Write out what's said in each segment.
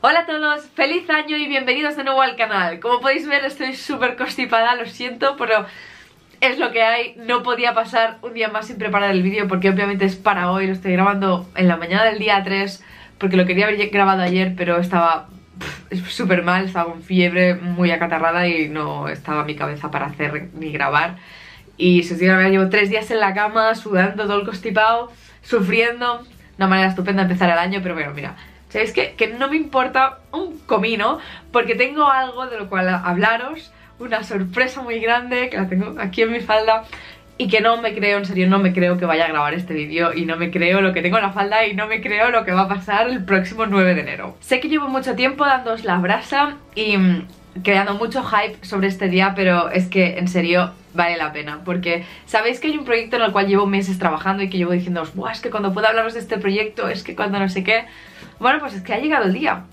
Hola a todos, feliz año y bienvenidos de nuevo al canal. Como podéis ver estoy súper constipada, lo siento, pero es lo que hay. No podía pasar un día más sin preparar el vídeo porque obviamente es para hoy. Lo estoy grabando en la mañana del día 3 porque lo quería haber grabado ayer, pero estaba súper mal, estaba con fiebre, muy acatarrada y no estaba mi cabeza para hacer ni grabar. Y si os digo, llevo 3 días en la cama, sudando, todo el constipado, sufriendo. Una manera estupenda de empezar el año, pero bueno, mira, ¿sabéis qué? Que no me importa un comino porque tengo algo de lo cual hablaros, una sorpresa muy grande que la tengo aquí en mi falda y que no me creo, en serio, no me creo que vaya a grabar este vídeo y no me creo lo que tengo en la falda y no me creo lo que va a pasar el próximo 9 de enero. Sé que llevo mucho tiempo dándoos la brasa y creando mucho hype sobre este día, pero es que en serio vale la pena, porque sabéis que hay un proyecto en el cual llevo meses trabajando y que llevo diciéndoos, buah, es que cuando pueda hablaros de este proyecto, es que cuando no sé qué. Bueno, pues es que ha llegado el día,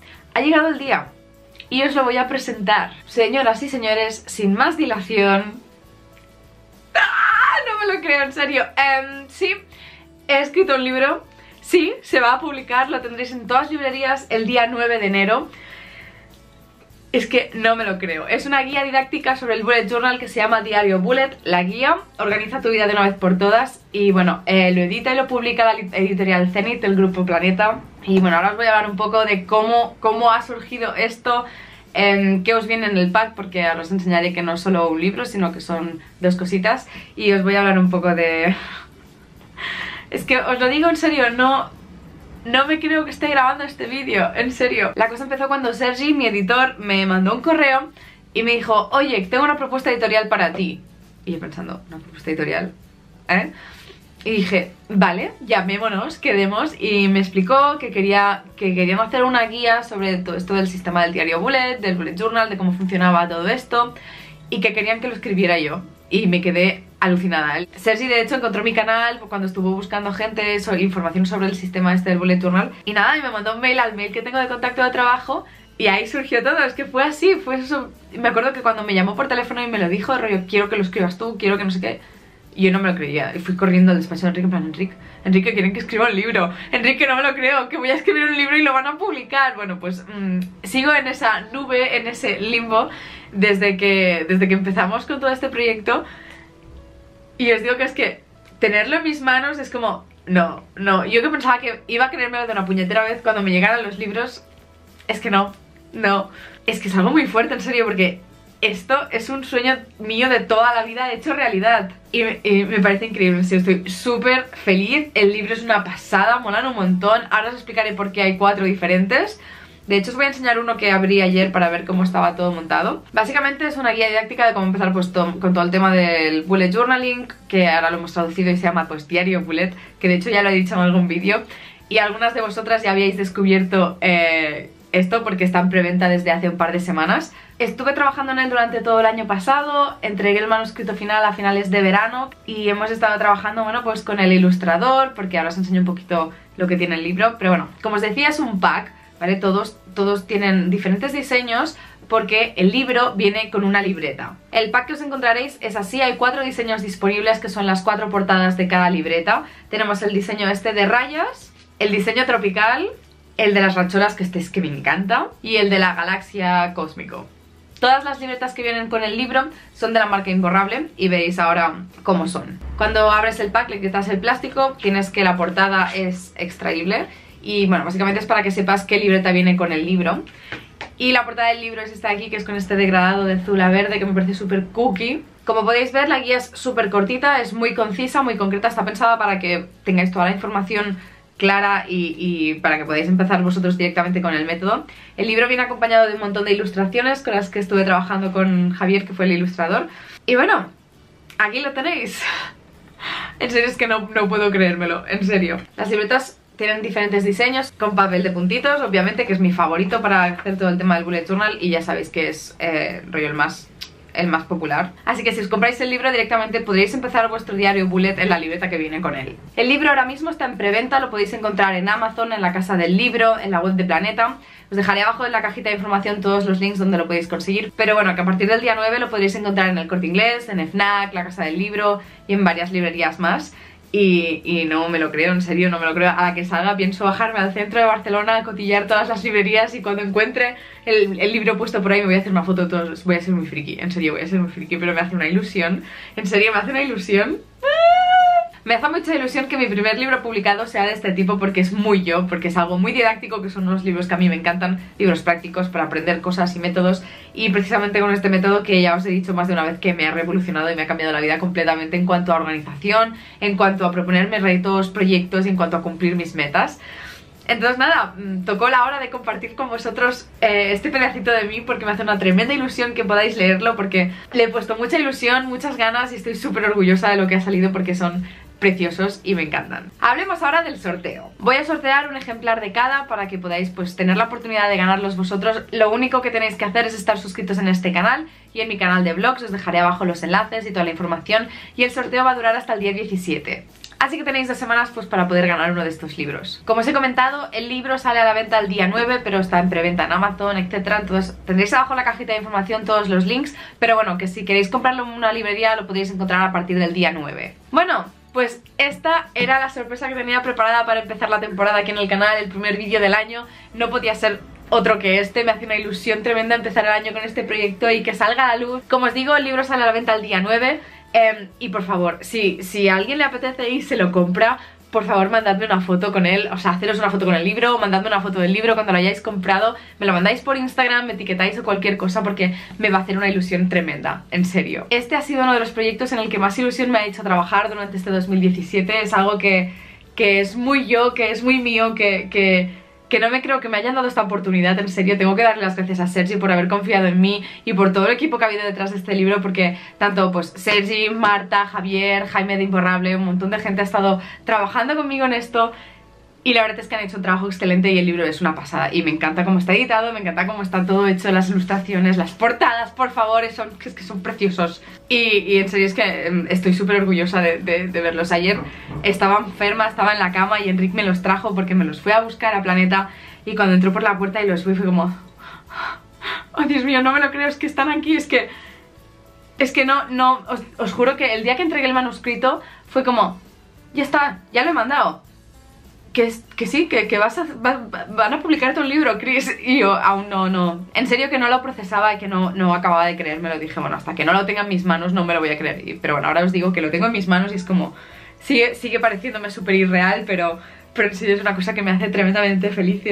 y os lo voy a presentar. Señoras y señores, sin más dilación... ¡Ah! No me lo creo, en serio. Sí, he escrito un libro, sí, se va a publicar, lo tendréis en todas las librerías el día 9 de enero. Es que no me lo creo. Es una guía didáctica sobre el Bullet Journal que se llama Diario Bullet. La guía organiza tu vida de una vez por todas. Y bueno, lo edita y lo publica la editorial Zenith, del grupo Planeta. Y bueno, ahora os voy a hablar un poco de cómo ha surgido esto, qué os viene en el pack, porque ahora os enseñaré que no es solo un libro, sino que son 2 cositas. Y os voy a hablar un poco de... Es que os lo digo en serio, no me creo que esté grabando este vídeo, en serio. La cosa empezó cuando Sergi, mi editor, me mandó un correo y me dijo, oye, tengo una propuesta editorial para ti. Y yo pensando, ¿una propuesta editorial? Y dije, vale, llamémonos, quedemos. Y me explicó que querían hacer una guía sobre todo esto del sistema del diario Bullet, del Bullet Journal, de cómo funcionaba todo esto, y que querían que lo escribiera yo. Y me quedé alucinada. Sergi de hecho encontró mi canal cuando estuvo buscando gente, información sobre el sistema este del Bullet Journal. Y nada, y me mandó un mail al mail que tengo de contacto de trabajo. Y ahí surgió todo, es que fue así, fue eso. Me acuerdo que cuando me llamó por teléfono y me lo dijo, rollo, quiero que lo escribas tú, quiero que no sé qué. Y yo no me lo creía, y fui corriendo al despacho de Enrique en plan, Enrique, quieren que escriba un libro. Enrique, no me lo creo, que voy a escribir un libro y lo van a publicar. Bueno, pues sigo en esa nube, en ese limbo, desde que empezamos con todo este proyecto. Y os digo que es que tenerlo en mis manos es como... No, yo que pensaba que iba a creérmelo de una puñetera vez cuando me llegaran los libros. Es que no. Es que es algo muy fuerte, en serio, porque esto es un sueño mío de toda la vida hecho realidad. Y me parece increíble, sí, estoy súper feliz. El libro es una pasada, molan un montón. Ahora os explicaré por qué hay 4 diferentes. De hecho os voy a enseñar uno que abrí ayer para ver cómo estaba todo montado. Básicamente es una guía didáctica de cómo empezar pues, con todo el tema del Bullet Journaling, que ahora lo hemos traducido y se llama pues Diario Bullet, que de hecho ya lo he dicho en algún vídeo. Y algunas de vosotras ya habíais descubierto esto porque está en preventa desde hace un par de semanas. Estuve trabajando en él durante todo el año pasado, entregué el manuscrito final a finales de verano y hemos estado trabajando, bueno, pues con el ilustrador, porque ahora os enseño un poquito lo que tiene el libro. Pero bueno, como os decía, es un pack, ¿vale? Todos tienen diferentes diseños porque el libro viene con una libreta. El pack que os encontraréis es así, hay 4 diseños disponibles que son las 4 portadas de cada libreta. Tenemos el diseño este de rayas, el diseño tropical, el de las racholas, que este es que me encanta, y el de la galaxia cósmico. Todas las libretas que vienen con el libro son de la marca Imborrable y veis ahora cómo son. Cuando abres el pack, le quitas el plástico, tienes que la portada es extraíble. Y bueno, básicamente es para que sepas qué libreta viene con el libro. Y la portada del libro es esta de aquí, que es con este degradado de azul a verde, que me parece súper cookie. Como podéis ver, la guía es súper cortita, es muy concisa, muy concreta. Está pensada para que tengáis toda la información clara y para que podáis empezar vosotros directamente con el método. El libro viene acompañado de un montón de ilustraciones con las que estuve trabajando con Javier, que fue el ilustrador. Y bueno, aquí lo tenéis. En serio, es que no puedo creérmelo, en serio. Las libretas tienen diferentes diseños con papel de puntitos, obviamente, que es mi favorito para hacer todo el tema del Bullet Journal, y ya sabéis que es rollo el más popular. Así que si os compráis el libro directamente podréis empezar vuestro diario Bullet en la libreta que viene con él. El libro ahora mismo está en preventa, lo podéis encontrar en Amazon, en la casa del libro, en la web de Planeta. Os dejaré abajo en la cajita de información todos los links donde lo podéis conseguir. Pero bueno, que a partir del día 9 lo podréis encontrar en el Corte Inglés, en FNAC, la casa del libro y en varias librerías más. y no me lo creo, en serio, no me lo creo. A la que salga pienso bajarme al centro de Barcelona a cotillar todas las librerías y cuando encuentre el libro puesto por ahí me voy a hacer una foto de todos. Voy a ser muy friki, en serio, voy a ser muy friki, pero me hace una ilusión. En serio, me hace una ilusión. Me hace mucha ilusión que mi primer libro publicado sea de este tipo porque es muy yo, porque es algo muy didáctico, que son unos libros que a mí me encantan, libros prácticos para aprender cosas y métodos, y precisamente con este método que ya os he dicho más de una vez que me ha revolucionado y me ha cambiado la vida completamente en cuanto a organización, en cuanto a proponerme retos, proyectos y en cuanto a cumplir mis metas. Entonces nada, tocó la hora de compartir con vosotros este pedacito de mí porque me hace una tremenda ilusión que podáis leerlo, porque le he puesto mucha ilusión, muchas ganas y estoy súper orgullosa de lo que ha salido porque son preciosos y me encantan. Hablemos ahora del sorteo. Voy a sortear un ejemplar de cada para que podáis pues tener la oportunidad de ganarlos vosotros. Lo único que tenéis que hacer es estar suscritos en este canal y en mi canal de vlogs. Os dejaré abajo los enlaces y toda la información, y el sorteo va a durar hasta el día 17. Así que tenéis 2 semanas pues para poder ganar uno de estos libros. Como os he comentado, el libro sale a la venta el día 9, pero está en preventa en Amazon, etc. Entonces tendréis abajo en la cajita de información todos los links, pero bueno, que si queréis comprarlo en una librería lo podéis encontrar a partir del día 9. Bueno, pues esta era la sorpresa que tenía preparada para empezar la temporada aquí en el canal, el primer vídeo del año. No podía ser otro que este, me hace una ilusión tremenda empezar el año con este proyecto y que salga a la luz. Como os digo, el libro sale a la venta el día 9. Y por favor, si a alguien le apetece y se lo compra, por favor mandadme una foto con él, o sea, haceros una foto con el libro, mandadme una foto del libro cuando lo hayáis comprado, me lo mandáis por Instagram, me etiquetáis o cualquier cosa porque me va a hacer una ilusión tremenda, en serio. Este ha sido uno de los proyectos en el que más ilusión me ha hecho trabajar durante este 2017, es algo que es muy yo, que es muy mío, que no me creo que me hayan dado esta oportunidad, en serio. Tengo que darle las gracias a Sergi por haber confiado en mí y por todo el equipo que ha habido detrás de este libro, porque tanto pues Sergi, Marta, Javier, Jaime de Imborrable, un montón de gente ha estado trabajando conmigo en esto y la verdad es que han hecho un trabajo excelente y el libro es una pasada y me encanta cómo está editado, me encanta cómo está todo hecho, las ilustraciones, las portadas, por favor, es que son preciosos y en serio es que estoy súper orgullosa de verlos. Ayer estaba enferma, estaba en la cama y Enric me los trajo porque me los fui a buscar a Planeta y cuando entró por la puerta y los vi fue como oh Dios mío, no me lo creo, es que están aquí, es que os juro que el día que entregué el manuscrito fue como ya está, ya lo he mandado. Que sí, que van a publicarte un libro, Chris. Y yo aún no. En serio que no lo procesaba y que no acababa de creérmelo. Dije, bueno, hasta que no lo tenga en mis manos no me lo voy a creer. Pero bueno, ahora os digo que lo tengo en mis manos y es como sigue pareciéndome súper irreal, pero en serio es una cosa que me hace tremendamente feliz.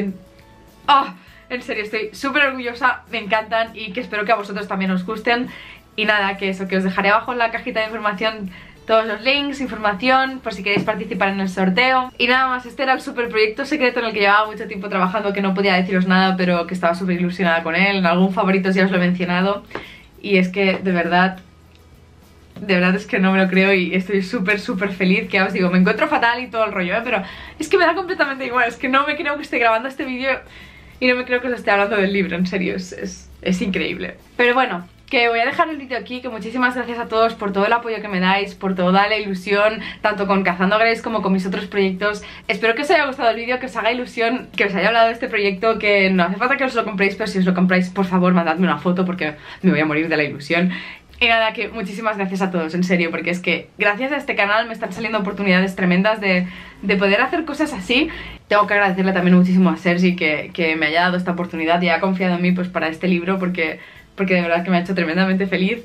En serio, estoy súper orgullosa, me encantan y que espero que a vosotros también os gusten. Y nada, que os dejaré abajo en la cajita de información todos los links, información, por si queréis participar en el sorteo. Y nada más, este era el super proyecto secreto en el que llevaba mucho tiempo trabajando, que no podía deciros nada, pero que estaba súper ilusionada con él. En algún favorito ya os lo he mencionado. Y es que, de verdad es que no me lo creo y estoy súper feliz. Que ya os digo, me encuentro fatal y todo el rollo, pero es que me da completamente igual. Es que no me creo que esté grabando este vídeo y no me creo que os esté hablando del libro, en serio, es increíble. Pero bueno, que voy a dejar el vídeo aquí, que muchísimas gracias a todos por todo el apoyo que me dais, por toda la ilusión, tanto con Cazando Greys como con mis otros proyectos. Espero que os haya gustado el vídeo, que os haga ilusión, que os haya hablado de este proyecto, que no hace falta que os lo compréis, pero si os lo compráis, por favor, mandadme una foto porque me voy a morir de la ilusión. Y nada, que muchísimas gracias a todos, en serio, porque es que gracias a este canal me están saliendo oportunidades tremendas de poder hacer cosas así. Tengo que agradecerle también muchísimo a Sergi que me haya dado esta oportunidad y haya confiado en mí pues para este libro, porque de verdad que me ha hecho tremendamente feliz.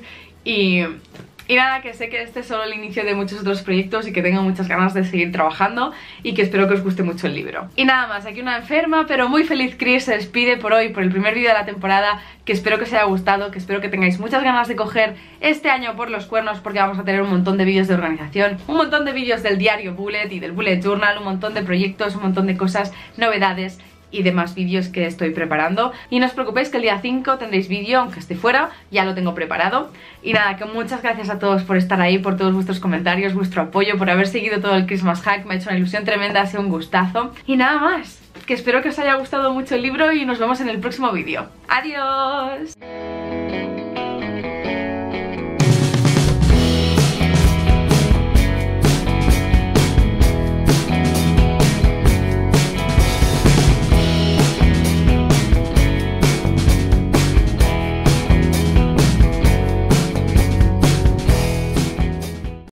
Y nada, que sé que este es solo el inicio de muchos otros proyectos y que tengo muchas ganas de seguir trabajando y que espero que os guste mucho el libro. Y nada más, aquí una enferma pero muy feliz Chris se despide por hoy, por el primer vídeo de la temporada, que espero que os haya gustado, que espero que tengáis muchas ganas de coger este año por los cuernos, porque vamos a tener un montón de vídeos de organización, un montón de vídeos del diario Bullet y del Bullet Journal, un montón de proyectos, un montón de cosas, novedades y demás vídeos que estoy preparando. Y no os preocupéis que el día 5 tendréis vídeo, aunque esté fuera, ya lo tengo preparado. Y nada, que muchas gracias a todos por estar ahí, por todos vuestros comentarios, vuestro apoyo, por haber seguido todo el Christmas Hack, me ha hecho una ilusión tremenda, ha sido un gustazo. Y nada más, que espero que os haya gustado mucho el libro y nos vemos en el próximo vídeo. ¡Adiós!